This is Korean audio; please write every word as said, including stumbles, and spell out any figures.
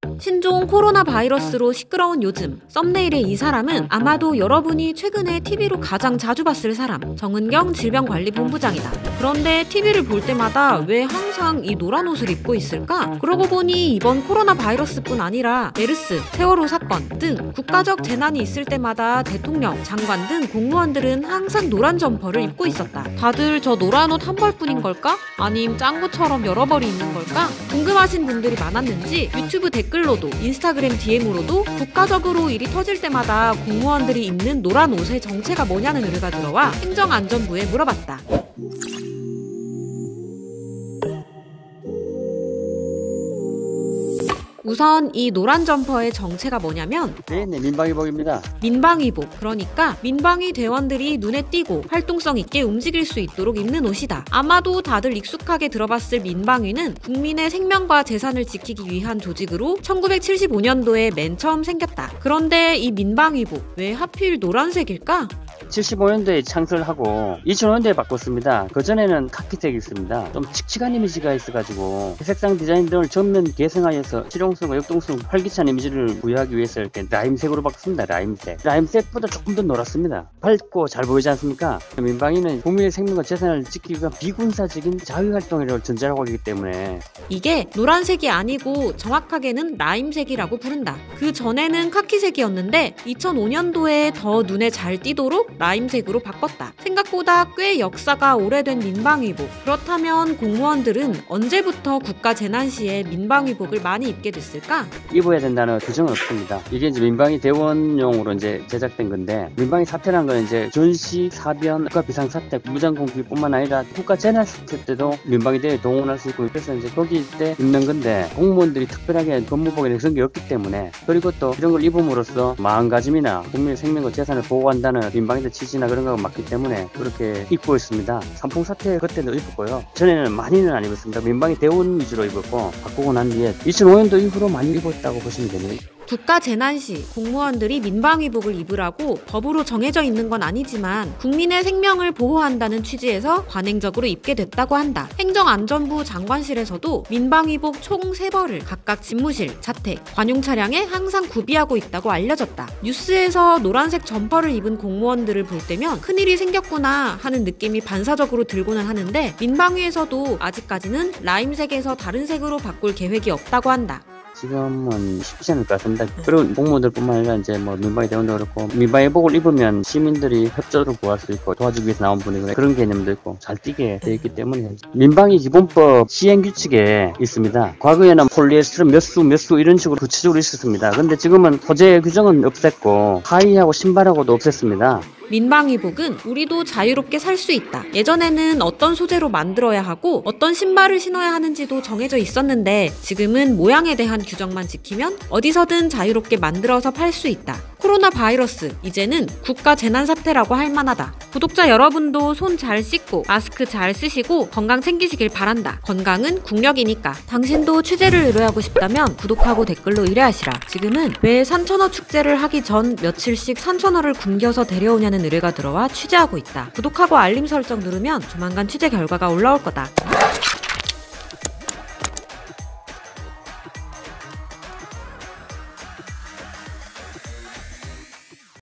신종 코로나 바이러스로 시끄러운 요즘, 썸네일의 이 사람은 아마도 여러분이 최근에 티비로 가장 자주 봤을 사람, 정은경 질병관리본부장이다. 그런데 티비를 볼 때마다 왜 항상 이 노란 옷을 입고 있을까? 그러고 보니 이번 코로나 바이러스뿐 아니라 메르스, 세월호 사건 등 국가적 재난이 있을 때마다 대통령, 장관 등 공무원들은 항상 노란 점퍼를 입고 있었다. 다들 저 노란 옷 한 벌뿐인 걸까? 아님 짱구처럼 여러 벌이 있는 걸까? 궁금하신 분들이 많았는지 유튜브 댓글로도 인스타그램 디엠으로도 국가적으로 일이 터질 때마다 공무원들이 입는 노란 옷의 정체가 뭐냐는 의뢰가 들어와 행정안전부에 물어봤다. 우선 이 노란 점퍼의 정체가 뭐냐면 네, 네, 민방위복입니다. 민방위복, 그러니까 민방위 대원들이 눈에 띄고 활동성 있게 움직일 수 있도록 입는 옷이다. 아마도 다들 익숙하게 들어봤을 민방위는 국민의 생명과 재산을 지키기 위한 조직으로 천구백칠십오 년도에 맨 처음 생겼다. 그런데 이 민방위복 왜 하필 노란색일까? 칠십오 년도에 창설하고 이천오 년도에 바꿨습니다. 그전에는 카키색이었습니다. 좀 칙칙한 이미지가 있어가지고 색상 디자인 등을 전면 개성하여서 실용성과 역동성, 활기찬 이미지를 부여하기 위해서 이렇게 라임색으로 바꿨습니다. 라임색. 라임색보다 조금 더 노랗습니다. 밝고 잘 보이지 않습니까? 민방위는 국민의 생명과 재산을 지키기 위한 비군사적인 자위활동이라고 전제하고 하기 때문에 이게 노란색이 아니고 정확하게는 라임색이라고 부른다. 그 전에는 카키색이었는데 이천오 년도에 더 눈에 잘 띄도록 라임색으로 바꿨다. 생각보다 꽤 역사가 오래된 민방위복. 그렇다면 공무원들은 언제부터 국가 재난 시에 민방위복을 많이 입게 됐을까? 입어야 된다는 규정은 없습니다. 이게 이제 민방위 대원용으로 이제 제작된 건데, 민방위 사태라는 건 이제 전시, 사변, 국가 비상사태, 무장공비뿐만 아니라 국가 재난 사태 때도 민방위 대에 동원할 수 있고, 그래서 이제 거기 때 입는 건데 공무원들이 특별하게 근무복에 그런 게 없기 때문에, 그리고 또 이런 걸 입음으로써 마음가짐이나 국민의 생명과 재산을 보호한다는 민방위 취지나 그런 거가 맞기 때문에 그렇게 입고 있습니다. 산풍사태 그때도 입었고요. 전에는 많이는 안 입었습니다. 민방위 대원 위주로 입었고, 바꾸고 난 뒤에 이천오 년도 이후로 많이 입었다고 보시면 됩니다. 국가 재난 시 공무원들이 민방위복을 입으라고 법으로 정해져 있는 건 아니지만 국민의 생명을 보호한다는 취지에서 관행적으로 입게 됐다고 한다. 행정안전부 장관실에서도 민방위복 총 세 벌을 각각 집무실, 자택, 관용 차량에 항상 구비하고 있다고 알려졌다. 뉴스에서 노란색 점퍼를 입은 공무원들을 볼 때면 큰일이 생겼구나 하는 느낌이 반사적으로 들고는 하는데, 민방위에서도 아직까지는 라임색에서 다른 색으로 바꿀 계획이 없다고 한다. 지금은 쉽지 않을 것 같습니다. 그리고 공무원들뿐만 아니라 이제 뭐 민방위 대원도 그렇고, 민방위복을 입으면 시민들이 협조를 구할 수 있고 도와주기 위해서 나온 분이거나 그런 개념도 있고 잘 띄게 되어 있기 때문에 민방위 기본법 시행 규칙에 있습니다. 과거에는 폴리에스테르 몇 수 몇 수 이런 식으로 구체적으로 있었습니다. 근데 지금은 소재 규정은 없앴고 하의하고 신발하고도 없앴습니다. 민방위복은 우리도 자유롭게 살 수 있다. 예전에는 어떤 소재로 만들어야 하고 어떤 신발을 신어야 하는지도 정해져 있었는데 지금은 모양에 대한 규정만 지키면 어디서든 자유롭게 만들어서 팔 수 있다. 코로나 바이러스, 이제는 국가 재난 사태라고 할 만하다. 구독자 여러분도 손 잘 씻고 마스크 잘 쓰시고 건강 챙기시길 바란다. 건강은 국력이니까. 당신도 취재를 의뢰하고 싶다면 구독하고 댓글로 의뢰하시라. 지금은 왜 산천어 축제를 하기 전 며칠씩 산천어를 굶겨서 데려오냐는 의뢰가 들어와 취재하고 있다. 구독하고 알림 설정 누르면 조만간 취재 결과가 올라올 거다.